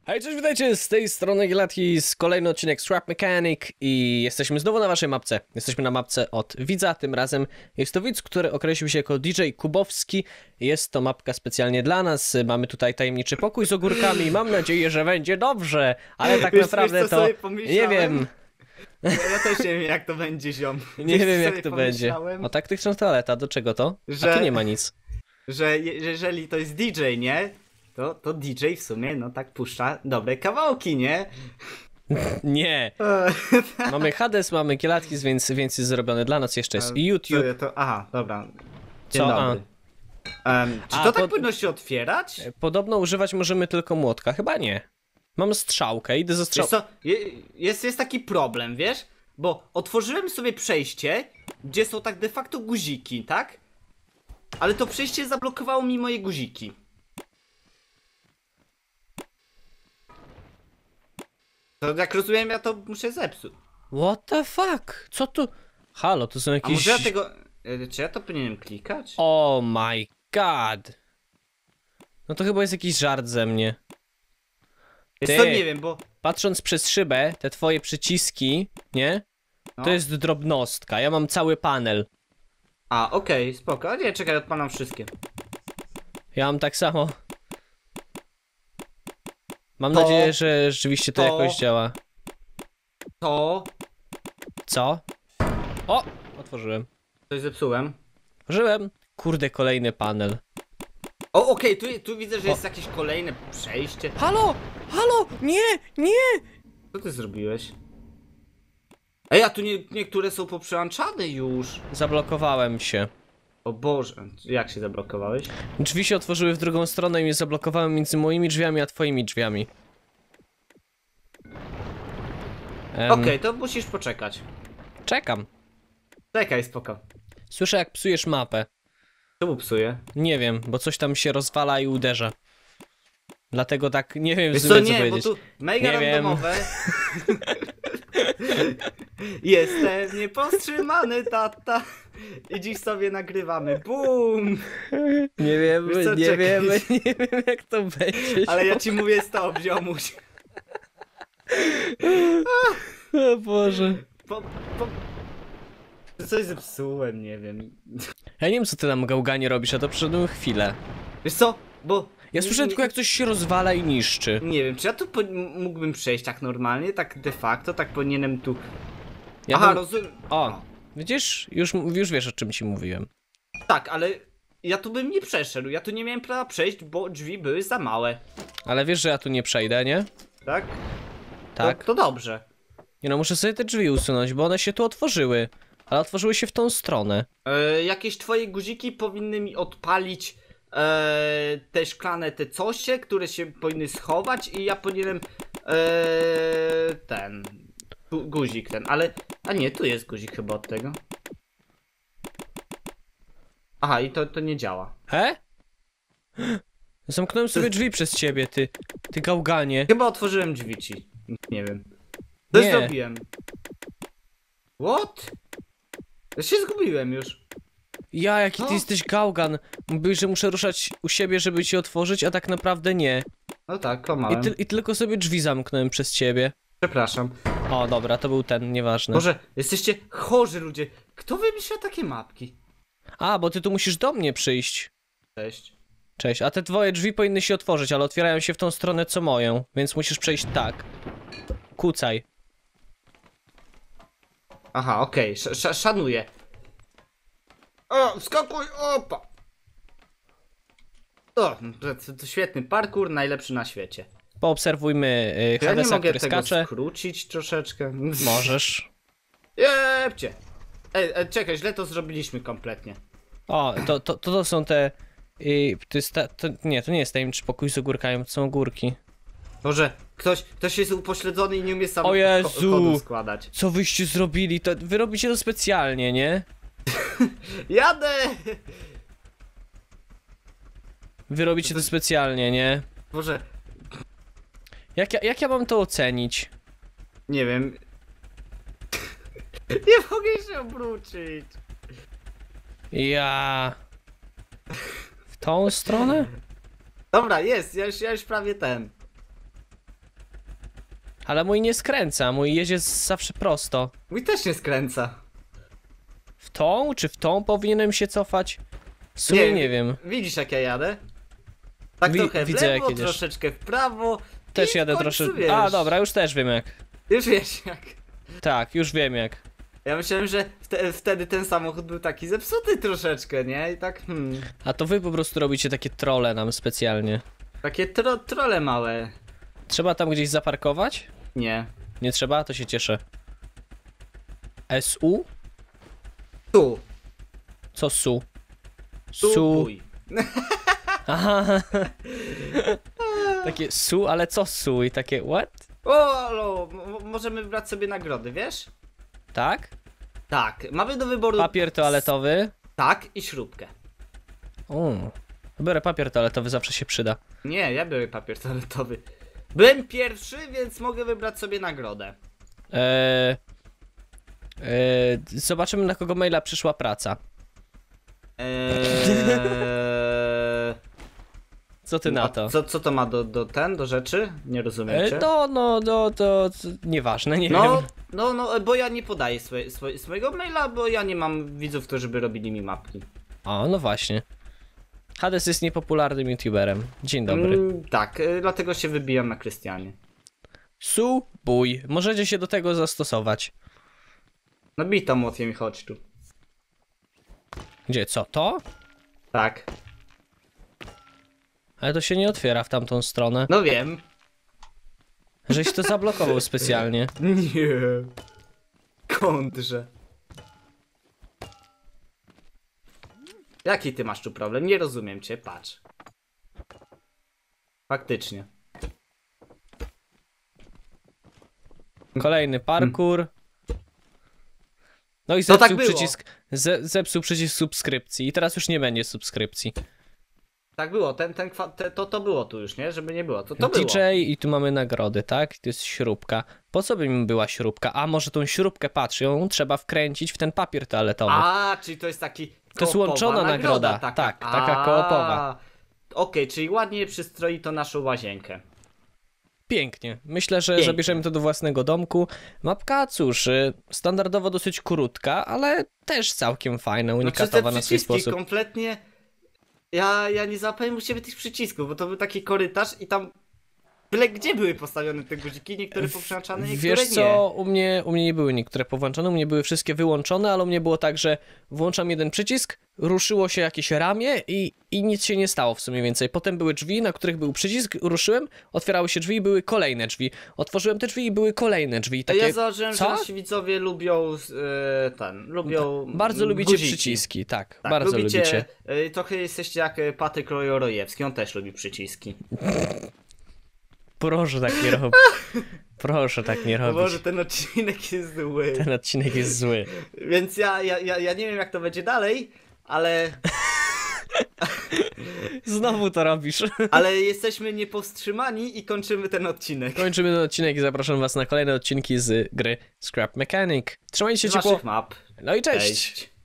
Hej, cześć, witajcie, z tej strony Gilatki, z kolejny odcinek Scrap Mechanic i jesteśmy znowu na waszej mapce. Jesteśmy na mapce od widza, tym razem jest to widz, który określił się jako DJ Kubowski. Jest to mapka specjalnie dla nas, mamy tutaj tajemniczy pokój z ogórkami, mam nadzieję, że będzie dobrze, ale tak naprawdę to nie wiem. Ja też nie wiem, jak to będzie, ziom. Nie wiem, jak to będzie. O, taktyczna toaleta, do czego to? A tu nie ma nic. Że jeżeli to jest DJ, nie? To DJ w sumie, no tak puszcza dobre kawałki, nie? Nie. Mamy Hades, mamy Gielatkis, więc jest zrobione dla nas. Jeszcze jest YouTube. Aha, dobra. Dzień Co? dobry. Czy to tak powinno się otwierać? Podobno używać możemy tylko młotka. Chyba nie. Mam strzałkę, idę ze strzałką. Jest taki problem, wiesz? Bo otworzyłem sobie przejście, gdzie są tak de facto guziki, tak? Ale to przejście zablokowało mi moje guziki. To jak rozumiem, ja to muszę zepsuć. What the fuck? Co tu? Halo, to są jakieś... A może ja tego... Czy ja to powinienem klikać? Oh my god. No to chyba jest jakiś żart ze mnie. Wiesz co, nie wiem, bo... Patrząc przez szybę, te twoje przyciski, nie? No. To jest drobnostka, ja mam cały panel. A, okej, spoko. Nie, czekaj, odpalam wszystkie. Ja mam tak samo. Mam nadzieję, że rzeczywiście to jakoś działa. To... Co? O! Otworzyłem. Coś zepsułem. Otworzyłem. Kurde, kolejny panel. O, okej, tu widzę, że jest jakieś kolejne przejście. Halo! Halo! Nie! Nie! Co ty zrobiłeś? Ej, a tu niektóre są poprzełączane już. Zablokowałem się. O Boże, jak się zablokowałeś? Drzwi się otworzyły w drugą stronę i mnie zablokowałem między moimi drzwiami a twoimi drzwiami. Okej, to musisz poczekać. Czekam. Czekaj, spoko. Słyszę, jak psujesz mapę. Czemu psuje? Nie wiem, bo coś tam się rozwala i uderza. Dlatego tak nie wiem, Wiesz co co, powiedzieć. nie, bo tu mega Nie randomowe. Jestem niepowstrzymany, tata. I dziś sobie nagrywamy. Bum! Nie wiem, Wiesz co, nie czekaj. wiem, nie wiem jak to będzie. Ale ja ci mówię stop, ziomuś. O Boże. Coś zepsułem, nie wiem. Ja nie wiem, co ty tam gałganie robisz, a to przyszedłem chwilę. Wiesz co, bo... Ja słyszę tylko, jak coś się rozwala i niszczy. Nie wiem, czy ja tu mógłbym przejść tak normalnie, tak de facto, tak powinienem tu... Ja Aha, bym... rozumiem. O, widzisz? Już wiesz, o czym ci mówiłem. Tak, ale ja tu bym nie przeszedł, ja tu nie miałem prawa przejść, bo drzwi były za małe. Ale wiesz, że ja tu nie przejdę, nie? Tak? Tak. To dobrze. Nie no, muszę sobie te drzwi usunąć, bo one się tu otworzyły. Ale otworzyły się w tą stronę. Jakieś twoje guziki powinny mi odpalić te szklane te cosie, które się powinny schować i ja powinienem guzik ten, ale... A nie, tu jest guzik chyba od tego. Aha, i to nie działa. He? Zamknąłem sobie drzwi przez ciebie, ty gałganie. Chyba otworzyłem drzwi ci. Nie wiem. Coś Nie. zrobiłem. What? Ja się zgubiłem już. Ja, jaki ty No. jesteś gałgan. Mówisz, że muszę ruszać u siebie, żeby ci otworzyć, a tak naprawdę nie. No tak, kłamałem. I tylko sobie drzwi zamknąłem przez ciebie. Przepraszam. O, dobra, to był ten, nieważne. Boże, jesteście chorzy ludzie. Kto wymyśla takie mapki? A, bo ty tu musisz do mnie przyjść. Cześć. Cześć, a te twoje drzwi powinny się otworzyć, ale otwierają się w tą stronę co moją, więc musisz przejść tak. Kucaj. Aha, okej, szanuję. O, wskakuj, opa! O, to świetny parkour, najlepszy na świecie. Poobserwujmy Ja nie Hadesa, mogę który tego skacze. skrócić troszeczkę. Możesz. Jebcie! Ej, czekaj, źle to zrobiliśmy kompletnie. O, to są te... to nie jest tajemniczy pokój z ogórkami, to są ogórki. Boże, ktoś jest upośledzony i nie umie sam O Jezu! kodu składać. Co wyście zrobili? To wy robicie to specjalnie, nie? Jadę! Wy robicie to specjalnie, nie? Boże, Jak ja mam to ocenić? nie wiem. Nie mogę się obrócić. Ja... W tą stronę? Dobra, jest, ja już prawie ten. Ale mój nie skręca, mój jedzie zawsze prosto. Mój też nie skręca. W tą, czy w tą powinienem się cofać? W sumie nie wiem. Widzisz jak ja jadę? Tak trochę w widzę, jak lewo, jedziesz. troszeczkę w prawo. Też i jadę w końcu, troszeczkę. wiesz. A, dobra, już też wiem jak. Już wiesz jak. Tak, już wiem jak. Ja myślałem, że wtedy ten samochód był taki zepsuty troszeczkę, nie? I tak, A to wy po prostu robicie takie trolle nam specjalnie. takie trole małe. Trzeba tam gdzieś zaparkować? Nie. Nie trzeba? To się cieszę. SU? Tu. Co SU? Tu SU. pój. Aha. Takie SU, ale co SU? I takie what? O, możemy wybrać sobie nagrody, wiesz? Tak? Tak, mamy do wyboru Papier toaletowy. tak i śrubkę. O. Biorę papier toaletowy, zawsze się przyda. Nie, ja biorę papier toaletowy. Byłem pierwszy, więc mogę wybrać sobie nagrodę. Zobaczymy, na kogo maila przyszła praca. Co ty na to? Co to ma do rzeczy? Nie rozumiem cię. To nieważne, nie wiem. No, bo ja nie podaję swojego maila, bo ja nie mam widzów, którzy by robili mi mapki. O, no właśnie. Hades jest niepopularnym youtuberem. Dzień dobry. Tak, dlatego się wybijam na Krystianie. Subuj. Możecie się do tego zastosować. No bij tam młotkiem i chodź tu. Gdzie, co, to? Tak. Ale to się nie otwiera w tamtą stronę. No wiem. Żeś to zablokował specjalnie. Nie. Kądrze. Jaki ty masz tu problem? Nie rozumiem cię, patrz. Faktycznie. Kolejny parkour. No i To tak zepsuł było. przycisk. Zepsuł przycisk subskrypcji. I teraz już nie będzie subskrypcji. Tak było, to było tu już, nie? Żeby nie było. To było. DJ i tu mamy nagrody, tak? To jest śrubka. Po co by mi była śrubka? A może tą śrubkę, patrz, ją trzeba wkręcić w ten papier toaletowy. A, czyli to jest taki. To jest łączona nagroda. Tak, taka koopowa. Okej, czyli ładnie przystroi to naszą łazienkę. Pięknie. Myślę, że Pięknie. zabierzemy to do własnego domku. Mapka, cóż, standardowo dosyć krótka, ale też całkiem fajna, unikatowa na swój przyciski sposób. kompletnie. Ja nie załapałem u siebie tych przycisków, bo to był taki korytarz i tam. Byle gdzie były postawione te guziki, niektóre poprzełączane, niektóre Wiesz nie. co, u mnie nie były niektóre powłączone, u mnie były wszystkie wyłączone, ale u mnie było tak, że włączam jeden przycisk, ruszyło się jakieś ramię i nic się nie stało w sumie więcej. Potem były drzwi, na których był przycisk, ruszyłem, otwierały się drzwi i były kolejne drzwi. Otworzyłem te drzwi i były kolejne drzwi. Takie, Ja założyłem, co? że nasi widzowie lubią lubią Bardzo lubicie guziki. przyciski, tak, Tak, bardzo lubicie. Trochę jesteście jak Patryk Rojewski, on też lubi przyciski. Proszę tak nie robić. Proszę tak nie No robić. może ten odcinek jest zły. Ten odcinek jest zły. Więc ja nie wiem jak to będzie dalej, ale Znowu to robisz. ale jesteśmy niepowstrzymani i kończymy ten odcinek. Kończymy ten odcinek i zapraszam was na kolejne odcinki z gry Scrap Mechanic. Trzymajcie Z się ciepło. naszych map. No i cześć. Cześć.